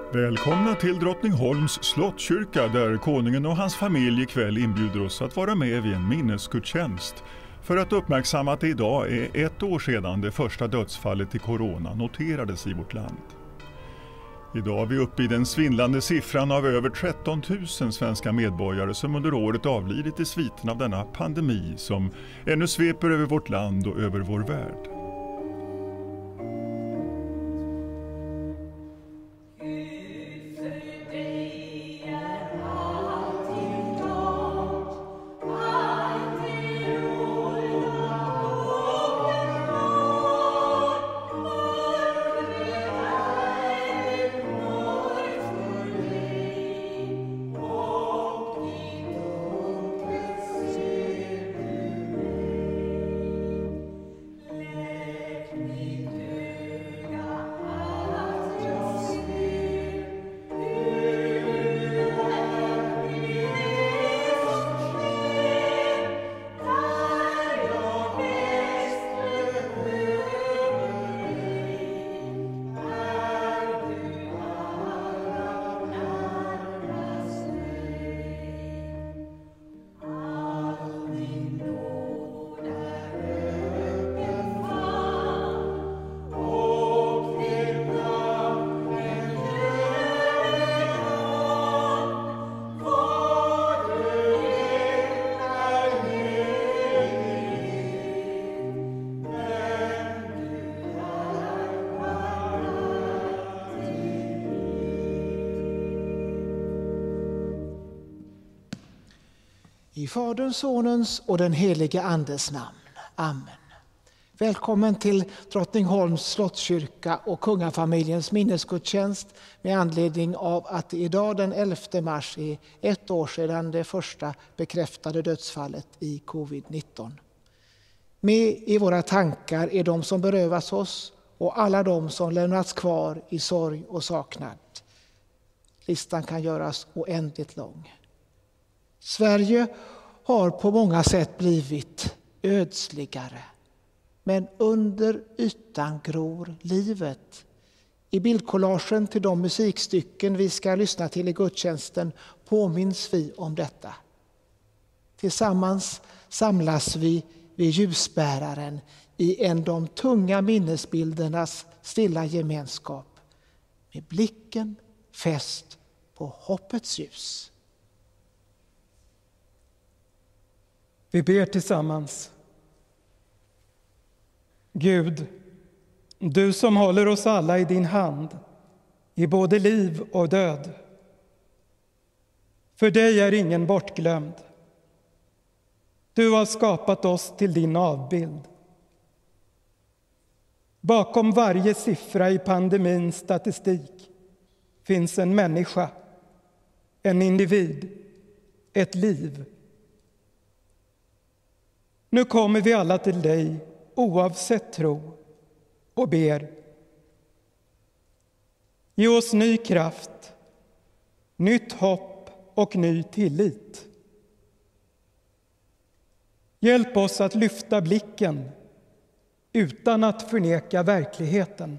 Välkomna till Drottningholms slottskyrka där konungen och hans familj ikväll inbjuder oss att vara med vid en minnesgudstjänst för att uppmärksamma att det idag är 1 år sedan det första dödsfallet i corona noterades i vårt land. Idag är vi uppe i den svindlande siffran av över 13 000 svenska medborgare som under året avlidit i sviten av denna pandemi som ännu sveper över vårt land och över vår värld. I Faderns, Sonens och den helige Andes namn. Amen. Välkommen till Drottningholms slottskyrka och kungafamiljens minnesgudstjänst med anledning av att det idag den 11 mars är 1 år sedan det första bekräftade dödsfallet i covid-19. Med i våra tankar är de som berövas oss och alla de som lämnats kvar i sorg och saknad. Listan kan göras oändligt lång. Sverige har på många sätt blivit ödsligare, men under ytan gror livet. I bildcollagen till de musikstycken vi ska lyssna till i gudstjänsten påminns vi om detta. Tillsammans samlas vi vid ljusbäraren i en de tunga minnesbildernas stilla gemenskap med blicken fäst på hoppets ljus. Vi ber tillsammans. Gud, du som håller oss alla i din hand, i både liv och död. För dig är ingen bortglömd. Du har skapat oss till din avbild. Bakom varje siffra i pandemins statistik finns en människa, en individ, ett liv. Nu kommer vi alla till dig oavsett tro och ber. Ge oss ny kraft, nytt hopp och ny tillit. Hjälp oss att lyfta blicken utan att förneka verkligheten.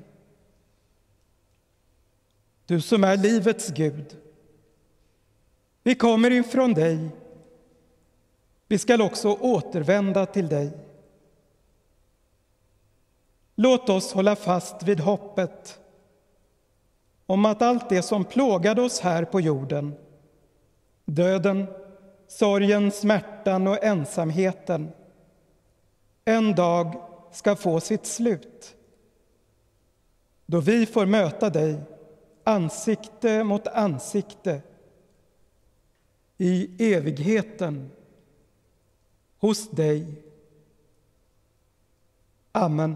Du som är livets Gud, vi kommer ifrån dig. Vi ska också återvända till dig. Låt oss hålla fast vid hoppet om att allt det som plågade oss här på jorden, döden, sorgen, smärtan och ensamheten, en dag ska få sitt slut. Då vi får möta dig ansikte mot ansikte i evigheten hos dig. Amen.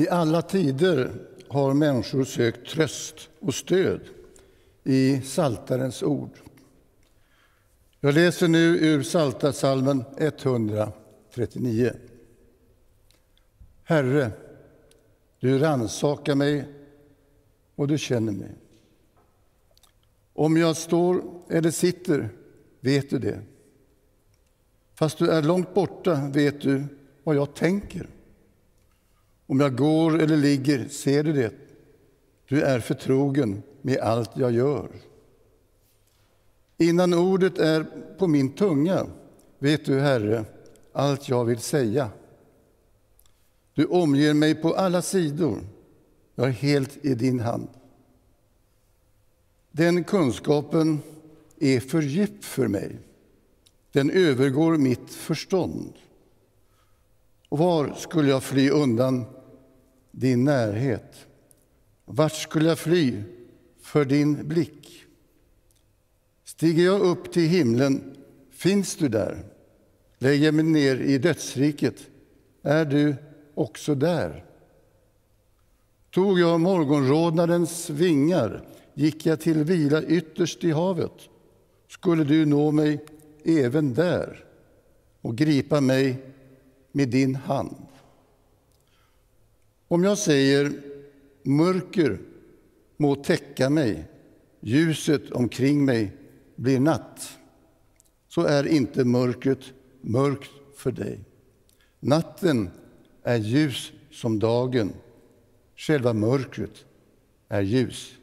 I alla tider har människor sökt tröst och stöd i Psaltarens ord. Jag läser nu ur Psaltarpsalmen 139. Herre, du rannsakar mig och du känner mig. Om jag står eller sitter vet du det. Fast du är långt borta vet du vad jag tänker. Om jag går eller ligger ser du det. Du är förtrogen med allt jag gör. Innan ordet är på min tunga vet du, Herre, allt jag vill säga. Du omger mig på alla sidor. Jag är helt i din hand. Den kunskapen är för djup för mig. Den övergår mitt förstånd. Och var skulle jag fly undan din närhet? Vart skulle jag fly för din blick? Stiger jag upp till himlen, finns du där? Lägger jag mig ner i dödsriket, är du också där? Tog jag morgonrodnadens vingar, gick jag till vila ytterst i havet, skulle du nå mig även där och gripa mig med din hand. Om jag säger mörker må täcka mig, ljuset omkring mig blir natt, så är inte mörkret mörkt för dig. Natten är ljus som dagen, själva mörkret är ljus.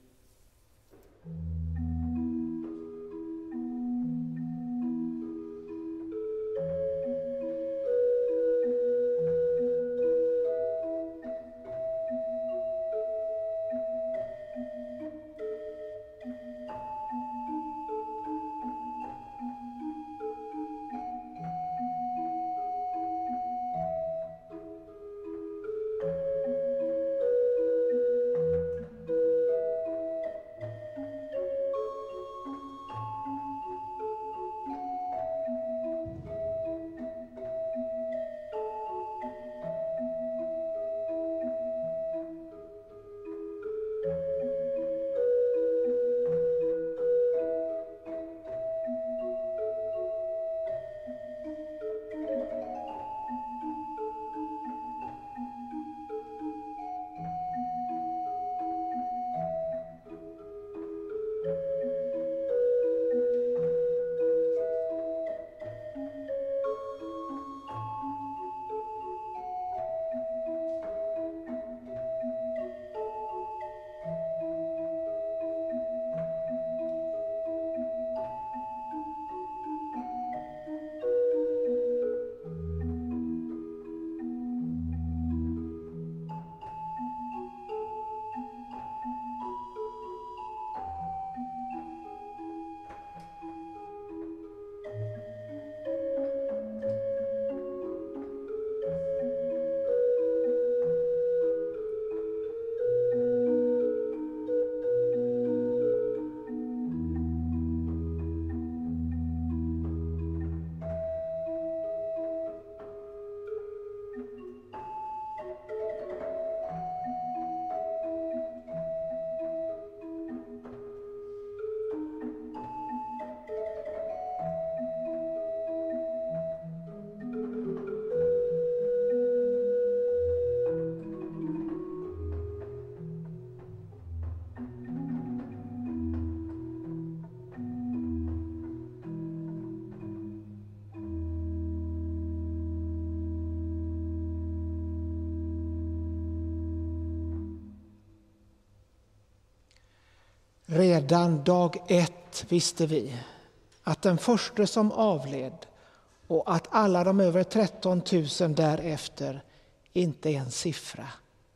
Redan dag 1 visste vi att den första som avled och att alla de över 13 000 därefter inte är en siffra.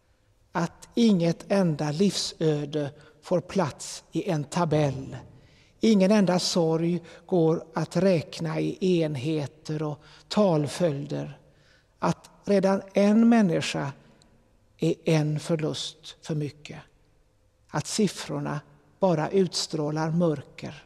Att inget enda livsöde får plats i en tabell. Ingen enda sorg går att räkna i enheter och talföljder. Att redan en människa är en förlust för mycket. Att siffrorna bara utstrålar mörker.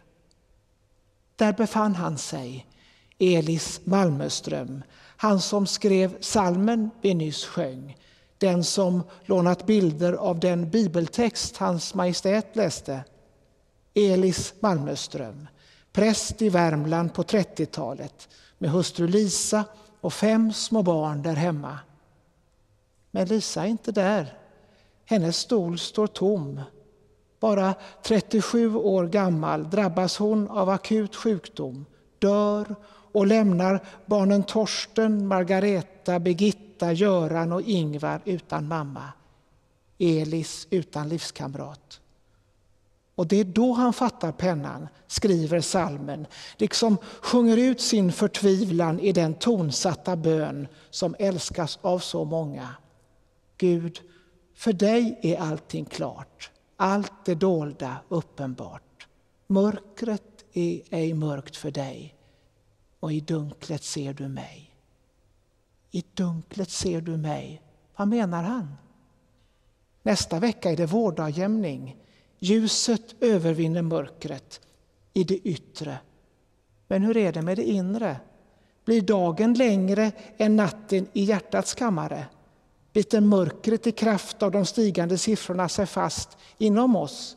Där befann han sig, Elis Malmöström, han som skrev psalmen vi nyss sjöng. den som lånat bilder av den bibeltext hans majestät läste. Elis Malmöström, präst i Värmland på 30-talet med hustru Lisa och 5 små barn där hemma. Men Lisa är inte där. Hennes stol står tom. Bara 37 år gammal drabbas hon av akut sjukdom, dör och lämnar barnen Torsten, Margareta, Birgitta, Göran och Ingvar utan mamma. Elis utan livskamrat. Och det är då han fattar pennan, skriver salmen, liksom sjunger ut sin förtvivlan i den tonsatta bön som älskas av så många. Gud, för dig är allting klart, allt det dolda uppenbart. Mörkret är ej mörkt för dig, och i dunklet ser du mig. I dunklet ser du mig. Vad menar han? Nästa vecka är det vårdagjämning. Ljuset övervinner mörkret i det yttre. Men hur är det med det inre? Blir dagen längre än natten i hjärtats kammare? Biter mörkret i kraft av de stigande siffrorna sig fast inom oss?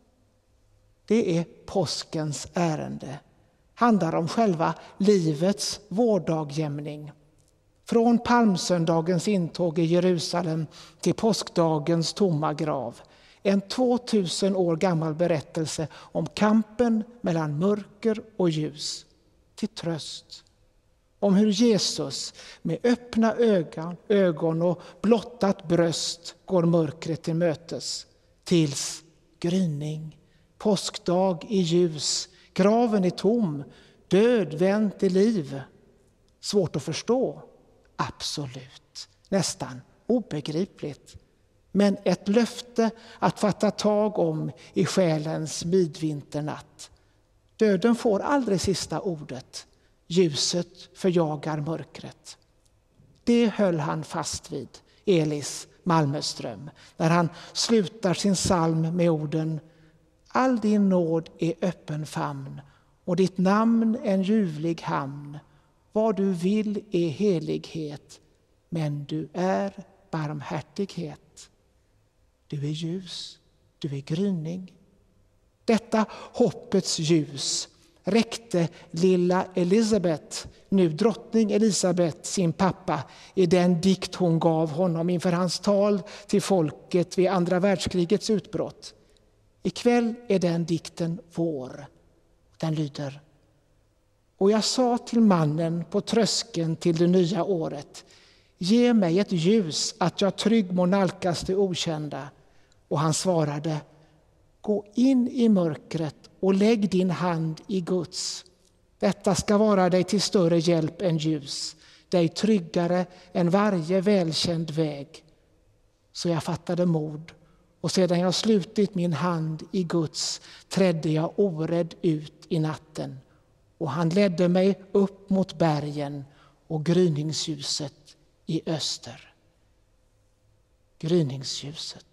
Det är påskens ärende. Handlar om själva livets vårdagjämning. Från palmsöndagens intåg i Jerusalem till påskdagens tomma grav. En 2000 år gammal berättelse om kampen mellan mörker och ljus. Till tröst. Om hur Jesus med öppna ögon och blottat bröst går mörkret till mötes. Tills gryning, påskdag i ljus, graven är tom, död vänd till liv. Svårt att förstå? Absolut. Nästan obegripligt. Men ett löfte att fatta tag om i själens midvinternatt. Döden får aldrig sista ordet. Ljuset förjagar mörkret. Det höll han fast vid, Elis Malmöström, när han slutar sin psalm med orden: all din nåd är öppen famn och ditt namn en ljuvlig hamn. Vad du vill är helighet, men du är barmhärtighet. Du är ljus, du är gryning. Detta hoppets ljus räckte lilla Elisabet, nu drottning Elisabet, sin pappa, i den dikt hon gav honom inför hans tal till folket vid andra världskrigets utbrott. Ikväll är den dikten vår. Den lyder: och jag sa till mannen på tröskeln till det nya året: ge mig ett ljus att jag trygg må nalkas det okända. Och han svarade: gå in i mörkret och lägg din hand i Guds. Detta ska vara dig till större hjälp än ljus, dig tryggare än varje välkänd väg. Så jag fattade mod, och sedan jag slutit min hand i Guds trädde jag orädd ut i natten. Och han ledde mig upp mot bergen och gryningsljuset i öster. Gryningsljuset.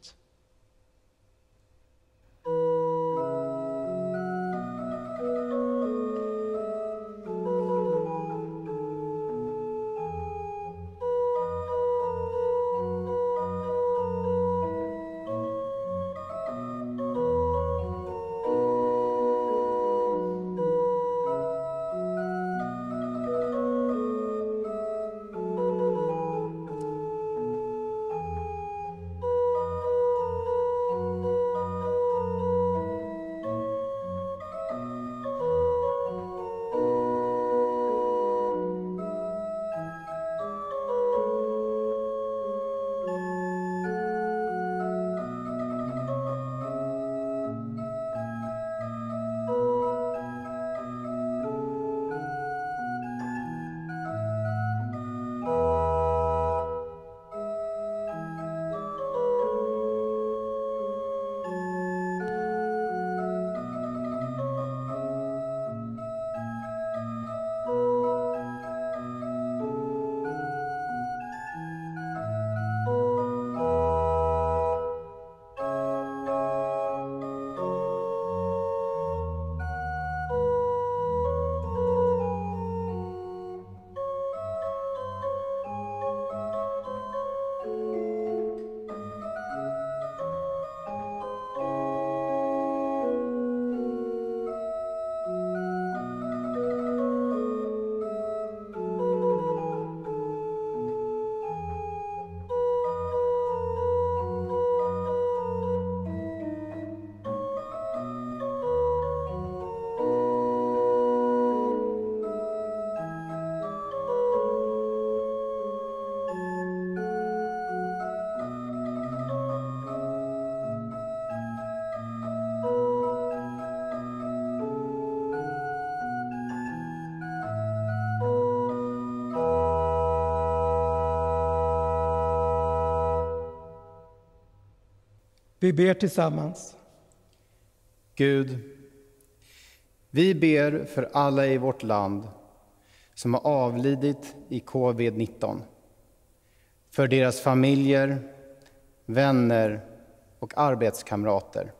Vi ber tillsammans. Gud, vi ber för alla i vårt land som har avlidit i covid-19. För deras familjer, vänner och arbetskamrater.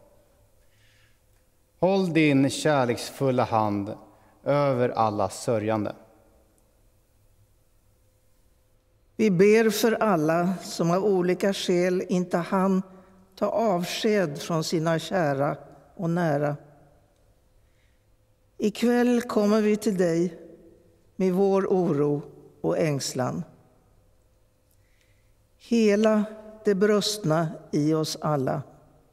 Håll din kärleksfulla hand över alla sörjande. Vi ber för alla som av olika skäl inte hann ta avsked från sina kära och nära. Ikväll kommer vi till dig med vår oro och ängslan. Hela det brustna i oss alla.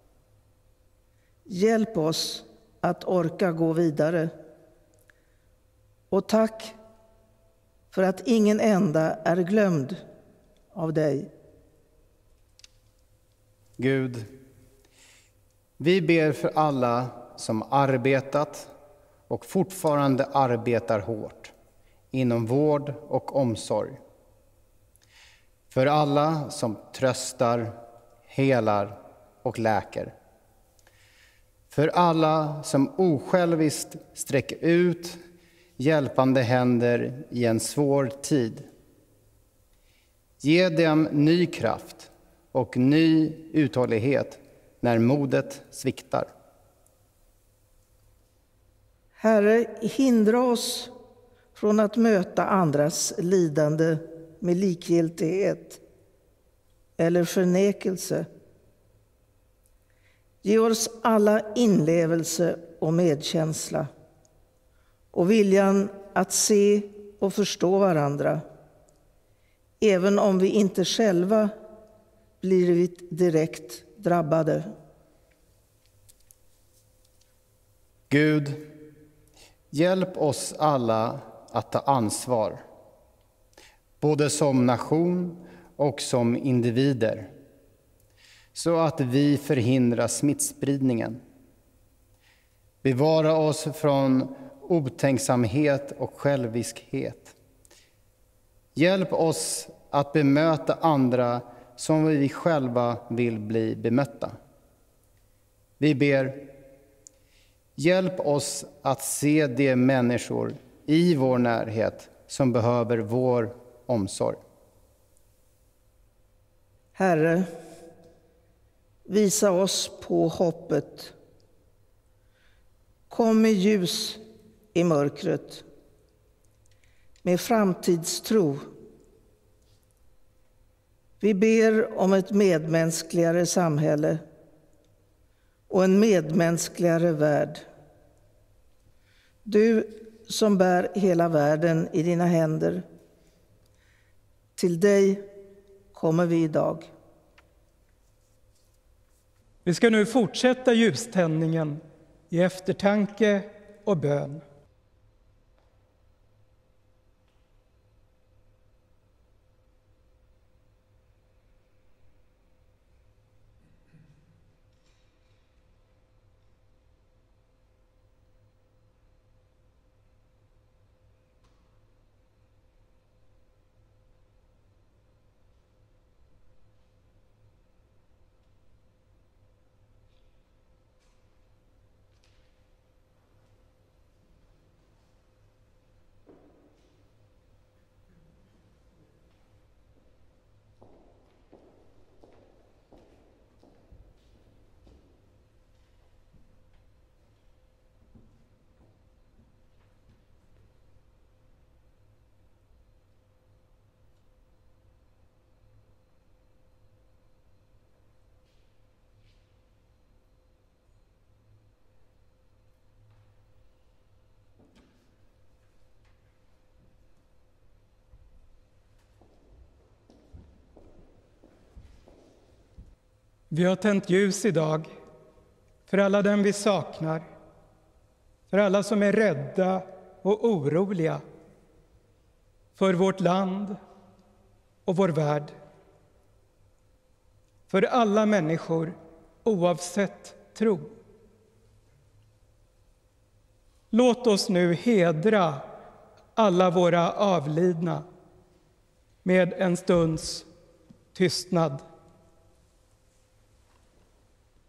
Hjälp oss att orka gå vidare. Och tack för att ingen enda är glömd av dig. Gud, vi ber för alla som arbetat och fortfarande arbetar hårt inom vård och omsorg. För alla som tröstar, helar och läker. För alla som osjälviskt sträcker ut hjälpande händer i en svår tid. Ge dem ny kraft och ny uthållighet när modet sviktar. Herre, hindra oss från att möta andras lidande med likgiltighet eller förnekelse. Ge oss alla inlevelse och medkänsla och viljan att se och förstå varandra, även om vi inte själva blivit direkt drabbade. Gud, hjälp oss alla att ta ansvar, både som nation och som individer, så att vi förhindrar smittspridningen. Bevara oss från otänksamhet och själviskhet. Hjälp oss att bemöta andra som vi själva vill bli bemötta. Vi ber, hjälp oss att se de människor i vår närhet som behöver vår omsorg. Herre, visa oss på hoppet. Kom med ljus i mörkret, med framtidstro. Vi ber om ett medmänskligare samhälle och en medmänskligare värld. Du som bär hela världen i dina händer, till dig kommer vi idag. Vi ska nu fortsätta ljuständningen i eftertanke och bön. Vi har tänt ljus idag för alla dem vi saknar, för alla som är rädda och oroliga, för vårt land och vår värld. För alla människor oavsett tro. Låt oss nu hedra alla våra avlidna med en stunds tystnad.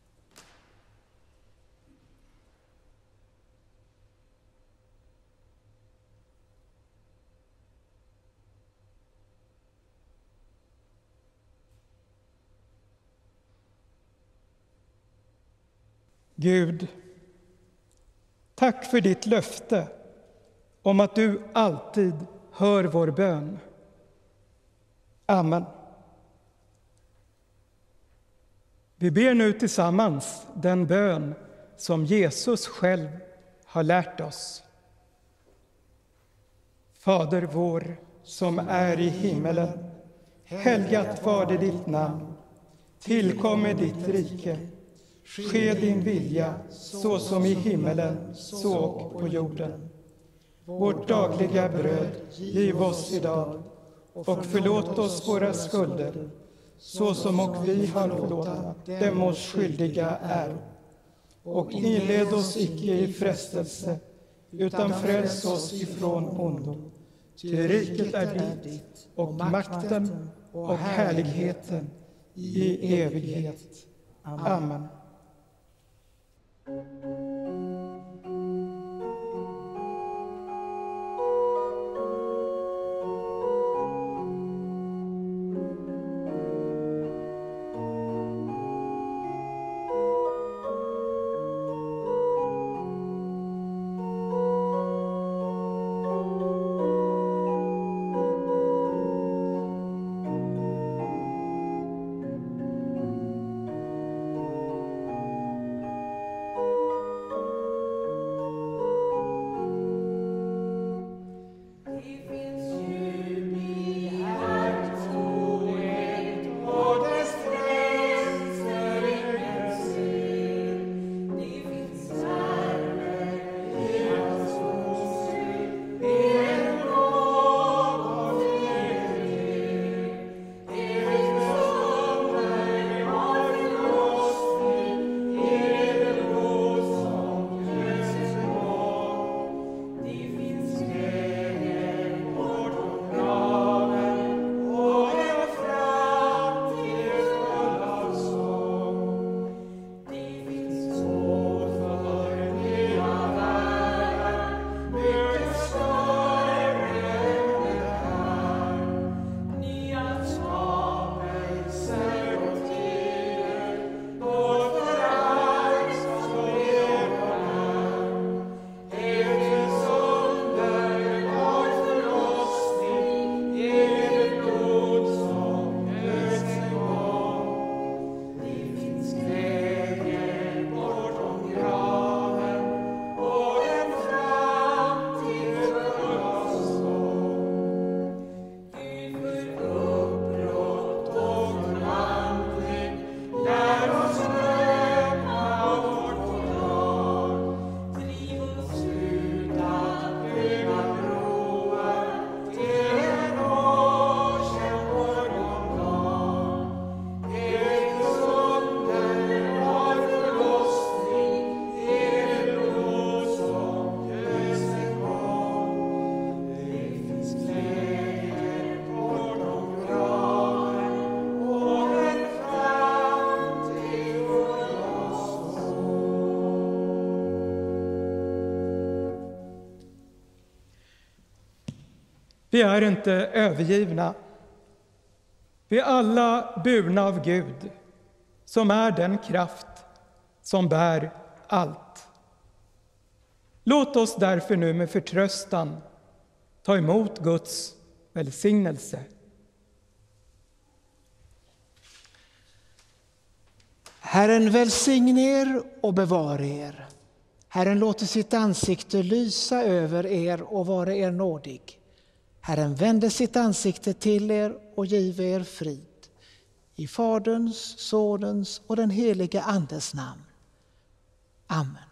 Gud, tack för ditt löfte om att du alltid hör vår bön. Amen. Vi ber nu tillsammans den bön som Jesus själv har lärt oss. Fader vår som är i himmelen, helgat varde ditt namn. Tillkommer ditt rike. Ske din vilja, så som i himmelen, så och på jorden. Vårt dagliga bröd giv oss idag, och förlåt oss våra skulder, så som och vi har förlåtit dem oss skyldiga är. Och inled oss icke i frestelse, utan fräls oss ifrån ondo. Ty riket är ditt, och makten och härligheten i evighet. Amen. Vi är inte övergivna. Vi är alla burna av Gud, som är den kraft som bär allt. Låt oss därför nu med förtröstan ta emot Guds välsignelse. Herren välsigne er och bevara er. Herren låter sitt ansikte lysa över er och vara er nådig. Herren vänder sitt ansikte till er och giver er frid. I Faderns, Sonens och den helige Andes namn. Amen.